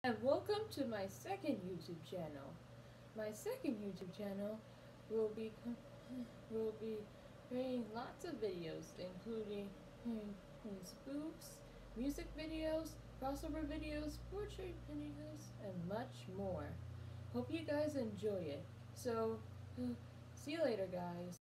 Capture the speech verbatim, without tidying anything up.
And welcome to my second YouTube channel. My second YouTube channel will be will be creating lots of videos, including hmm, hmm, spoofs, music videos, crossover videos, portrait videos, and much more. Hope you guys enjoy it. So, see you later, guys.